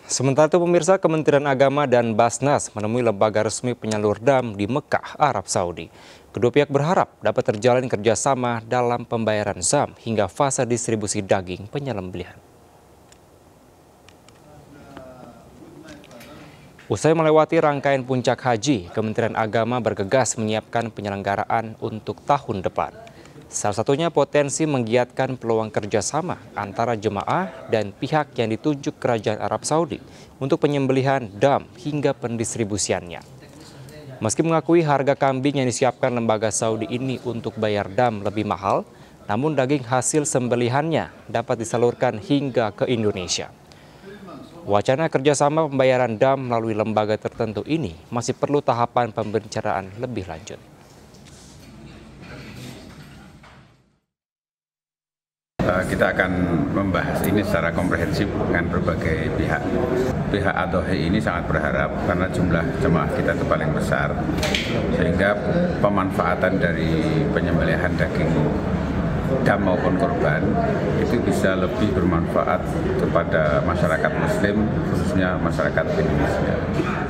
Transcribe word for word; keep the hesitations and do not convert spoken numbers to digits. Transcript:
Sementara itu pemirsa, Kementerian Agama dan Basnas menemui lembaga resmi penyalur dam di Mekah, Arab Saudi. Kedua pihak berharap dapat terjalin kerjasama dalam pembayaran zam hingga fase distribusi daging penyembelihan. Usai melewati rangkaian puncak haji, Kementerian Agama bergegas menyiapkan penyelenggaraan untuk tahun depan. Salah satunya potensi menggiatkan peluang kerjasama antara jemaah dan pihak yang ditunjuk Kerajaan Arab Saudi untuk penyembelihan dam hingga pendistribusiannya. Meski mengakui harga kambing yang disiapkan lembaga Saudi ini untuk bayar dam lebih mahal, namun daging hasil sembelihannya dapat disalurkan hingga ke Indonesia. Wacana kerjasama pembayaran dam melalui lembaga tertentu ini masih perlu tahapan pembicaraan lebih lanjut. Kita akan membahas ini secara komprehensif dengan berbagai pihak. Pihak Adhohi ini sangat berharap karena jumlah jemaah kita itu paling besar, sehingga pemanfaatan dari penyembelihan daging dam maupun korban itu bisa lebih bermanfaat kepada masyarakat Muslim, khususnya masyarakat Indonesia.